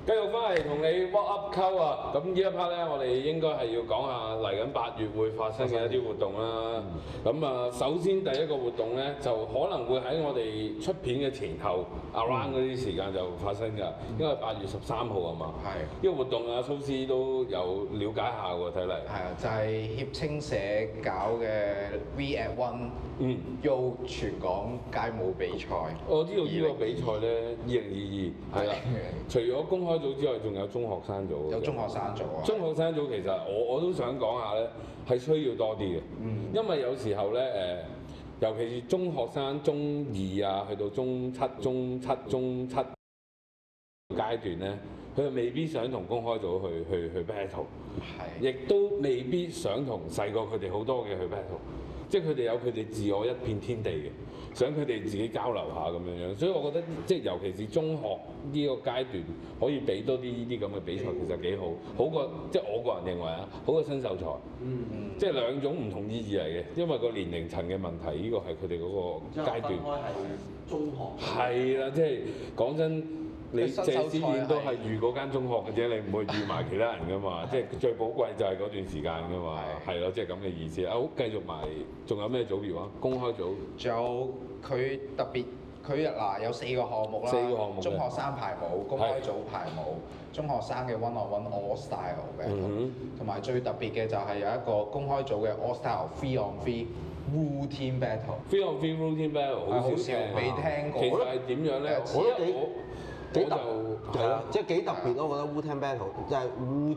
繼續翻嚟同你 walk up 溝啊！咁呢一 part 咧，我哋應該係要講下嚟緊8月會發生嘅一啲活動啦。咁啊，首先第一個活動咧，就可能會喺我哋出片嘅前後 around 嗰啲時間就發生㗎。因為8月13號啊嘛。係。呢個活動啊，蘇斯都有了解下喎，睇嚟。 係啊，就係協青社搞嘅 We@One Yo 全港街舞比賽。 我知道呢個比賽咧，2022係啦。除咗公開組之外，仲有中學生組。 有中學生組啊！ 中學生組其實我都想講下咧，係需要多啲嘅。因為有時候咧尤其是中學生中2啊，去到中七階段咧，佢未必想同公開組去 battle，亦都未必想同細過佢哋好多嘅去 battle。即係佢哋有佢哋自我一片天地嘅，想佢哋自己交流下咁樣樣，所以我覺得即係尤其是中學呢個階段，可以俾多啲呢啲咁嘅比賽，其實幾好，好過即係我個人認為啊，好過新手賽。即係兩種唔同意義嚟嘅，因為個年齡層嘅問題，呢個係佢哋嗰個階段。 開係中學。 係啦，即係講真。你謝師宴都係預嗰間中學嘅啫，你唔會預埋其他人噶嘛，即係最寶貴就係嗰段時間噶嘛，係咯，即係咁嘅意思。好，繼續埋，仲有咩組別啊？公開組。 仲有佢特別，佢有4個項目啦。 4個項目。 中學生排舞、公開組排舞、中學生嘅 one-on-one all style 嘅，同埋最特別嘅就係有一個公開組嘅 all style free-on-free routine battle。free-on-free routine battle 好少聽， 未聽過。 其實係點樣咧？ 幾特係啊，即係幾特別咯！我覺得 Wu-Tang Battle 即係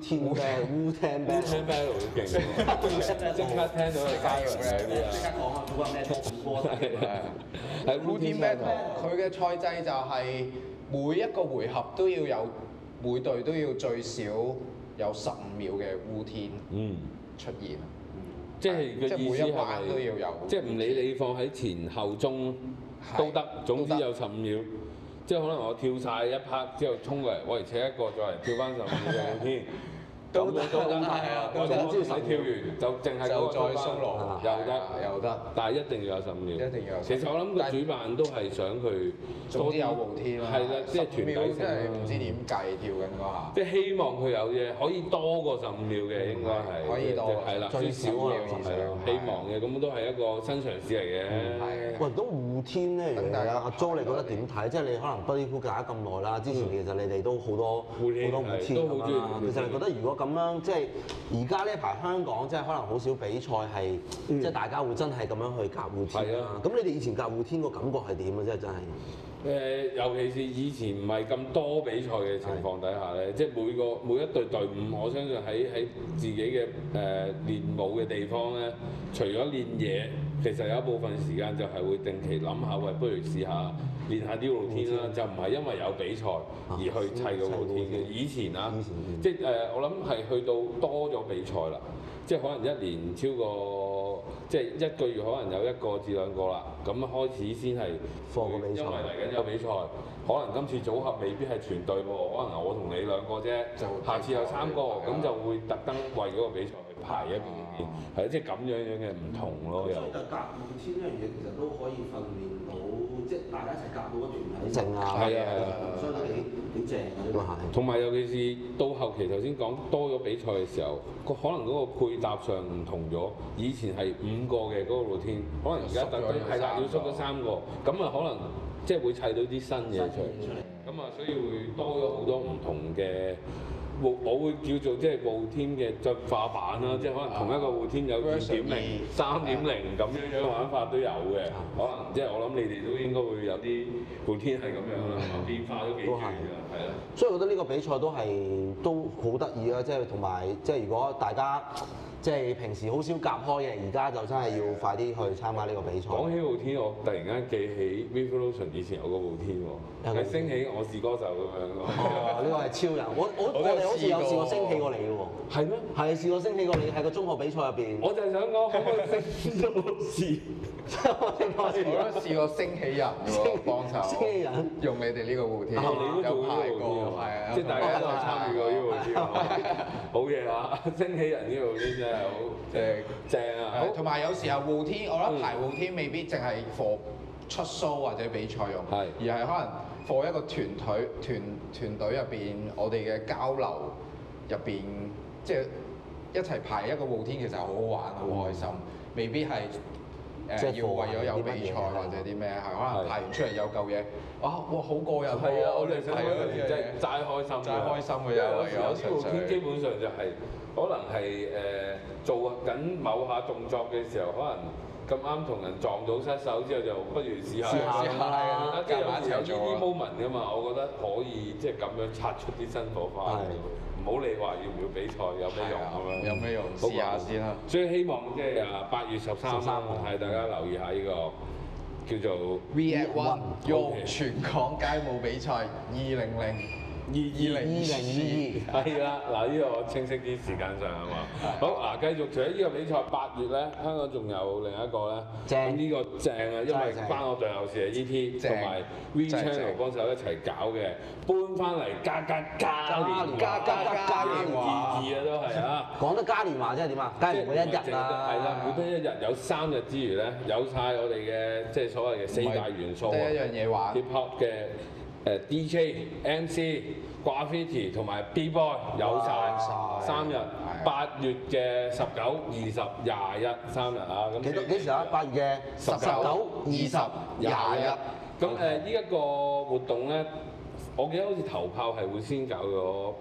Wu-Tang Battle 好勁，即刻聽到佢加入嘅啲啊！ 即刻講下嗰個咩歌？ 係 Wu-Tang Battle，佢嘅賽制就係每一個回合都要有，每隊都要最少有15秒嘅 Wu-Tang 出現。 即係個意思係咪？ 都要有， 即係唔理你放喺前後中都得，總之有15秒。即係可能我跳晒一 part 之後衝過嚟，我嚟扯一個再嚟跳翻15秒嘅天，都得係啊！我總之你跳完就淨係嗰個再鬆落， 又得，但係一定要有15秒。 一定要有。 其實我諗個主辦都係想佢總之有舞天啦。 係啦，即係團體性啦。 唔知點計跳緊嗰下。 即係希望佢有嘢可以多過15秒嘅，應該係。 可以多。 係啦，最少啊，係咯，希望嘅，咁都係一個新嘗試嚟嘅。 喂，咁護天咧，阿 Jo 你覺得點睇？即係你可能 Buddy Pool 搞咗咁耐啦，之前其實你哋都好多護天㗎嘛。其實你覺得如果咁樣即係而家呢一排香港即係可能好少比賽係即係大家會真係咁樣去夾護天啦。咁你哋以前夾護天個感覺係點嘅啫？真係。 尤其是以前唔係咁多比賽嘅情況底下咧，即係每一隊隊伍，我相信喺自己嘅練舞嘅地方咧，除咗練嘢，其實有一部分時間就係會定期諗下，喂，不如試下練下啲 routine 啦，就唔係因為有比賽而去砌個 routine 嘅。以前啊，即係我諗係去到多咗比賽啦。即係可能一年超過，即係一個月可能有1個至2個啦，咁開始先係放個比賽。 因為嚟緊有比賽，可能今次組合未必係全隊喎，可能我同你2個啫，下次有3個，咁就會特登為嗰個比賽去排一個片，係即係咁樣嘅唔同咯。 所以就夾護天呢樣嘢其實都可以訓練到，即係大家一齊夾到個團體。 正啊！ 係啊， 所以都幾正嘅呢個係。 同埋尤其是到後期頭先講多咗比賽嘅時候，可能嗰個配搭上唔同咗。以前係5個嘅嗰個 routine，可能而家特登係啦，要縮咗3個，咁啊可能即係會砌到啲新嘢出嚟。咁啊，所以會多咗好多唔同嘅。我會叫做即係護天嘅進化版啦，即係可能同一個護天有2.0、3.0咁樣玩法都有嘅。可能即係我諗你哋都應該會有啲護天係咁樣啦，變化都幾多㗎，係啦。 所以我覺得呢個比賽都好得意啦，即係同埋即係如果大家即係平時好少夾開嘅，而家就真係要快啲去參加呢個比賽。 講起護天，我突然間記起 Revolution 以前有個護天喎，係升起我是歌手咁樣喎。 哦，呢個係超人，我哋好似有試過升起過你嘅喎。係咩？係試過升起過你喺個中學比賽入邊。 我就係想講，可唔可以升到試？ 我都試過升起人喎，幫手。 升起人用你哋呢個護天， 你都做呢個護天係啊， 即係大家都係參與過呢個護天，好嘢啊！升起人呢個護天真係好正啊！ 同埋有時候護天，我覺得排護天未必淨係 for 出 show 或者比賽用， 係而係可能 for 一個團隊入邊，我哋嘅交流入邊，即係一齊排一個舞天，其實好好玩，好開心，未必係要為咗有比賽或者啲咩，係可能排完出嚟有嚿嘢，哇好過癮喎！ 係啊，我哋想嗰陣時真係齋開心， 齋開心嘅啫。 有啲舞天基本上就係可能係做緊某下動作嘅時候，可能咁啱同人撞到失手之後，就不如試下啦。即係有時有呢啲 moment 㗎嘛，我覺得可以即係咁樣擦出啲新火花。唔好理話要唔要比賽，有咩用咁樣？ 有咩用？試下先啦。 所以希望即係8月13號，係大家留意下呢個叫做 We@ONE 全港街舞比賽2022 係啦，嗱呢個我清晰啲時間上係嘛？好嗱，繼續除咗呢個比賽8月咧，香港仲有另一個咧，咁呢個正啊，因為關我隊友事係 E.T. 同埋 V Channel 幫手一齊搞嘅，搬翻嚟嘉年華啊都係啊！ 講得嘉年華即係點啊？梗係每一日啦， 係啦，每得一日有3日之餘咧，有晒我哋嘅即係所謂嘅4大元素啊， 得一樣嘢玩 hip hop 嘅。DJ、MC、graffiti 同埋 B-boy 有晒3日，8月嘅19、20、21 3日啊！咁幾時啊？8月嘅19、20、21。 咁呢一個活動咧，我記得好似頭炮係會先搞咗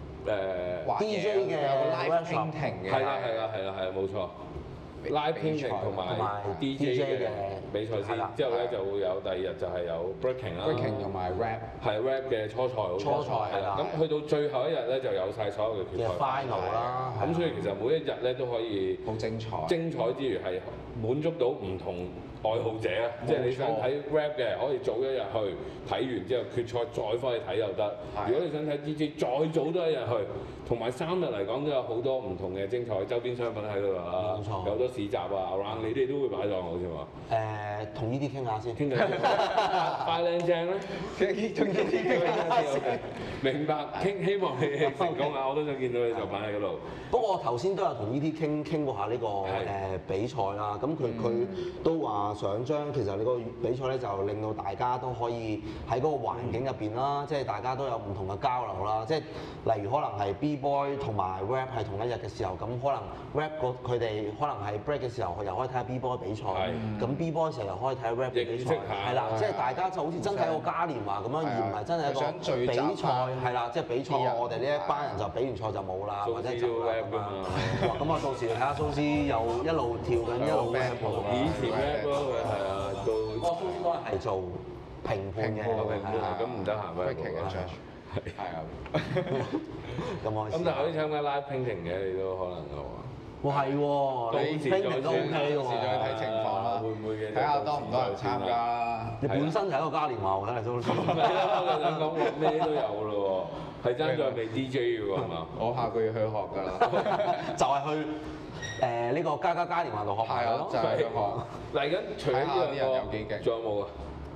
DJ 嘅 live painting 嘅， 係啦，冇錯。Live painting 同埋 DJ 嘅比賽先，之後咧就會有第2日就係有 breaking 啦 ，breaking 同埋 rap， 係 rap 嘅初賽，係啦。咁去到最後一日咧就有晒所有嘅決賽 final 啦。 咁所以其實每一日咧都可以好精彩， 精彩之餘係滿足到唔同愛好者啊！即係你想睇 rap 嘅，可以早一日去睇完之後決賽再翻去睇又得。如果你想睇 DJ，再早多一日去。同埋3日嚟講都有好多唔同嘅精彩周邊商品喺度啦，有好多市集啊 around， 你哋都會擺檔好似話。 同呢啲傾下先。 傾偈。快靚正咧？ 同呢啲傾下先。 明白，希望你成功啊！我都想見到你就擺喺嗰度。 不過我頭先都有同呢啲傾過下呢個比賽啦，咁佢都話想將其實你個比賽咧就令到大家都可以喺嗰個環境入邊啦，即係大家都有唔同嘅交流啦，即係例如可能係 B-boy 同埋 rap 係同一日嘅時候，咁可能 rap 佢哋可能係 break 嘅時候，又可以睇下 B-boy 比賽，咁 B-boy 嘅時候又可以睇下 rap 嘅比賽，係啦，即係大家就好似真係一個嘉年華咁樣，而唔係真係一個比賽，係啦，即係比賽我哋呢一班人就比完賽就冇啦，或者就咁啊。咁啊，到時睇下蘇斯又一路跳緊一路 rap 喎。 以前 rap 咯，佢係啊，到我蘇斯嗰日係做評判嘅， 咁唔得閒咩？ 係啊， 咁開心。 咁但係可以參加 live painting 嘅，你都可能嘅喎。 哇係喎，你 painting 都 OK 喎。 到時再睇情況啦， 會唔會嘅？ 睇下多唔多人參加啦。 你本身就係一個嘉年華，我睇嚟都。 係啊，我想講咩都有咯喎，係爭在未 DJ 嘅喎，係嘛？ 我下個月去學㗎啦， 就係去呢個嘉年華度學埋咯。 就係去學。 嚟緊除咗呢啲人有幾勁， 仲有冇啊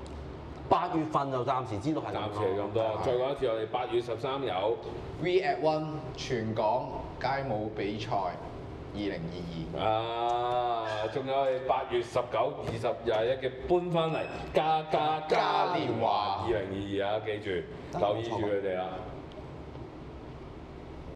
？8月份就暫時知道係暫時係咁多。再講一次，我哋8月13有 We@ONE 全港街舞比賽2022。 啊，仲有我哋8月19、20、21嘅搬翻嚟嘉年華2022啊，記住留意住佢哋啦。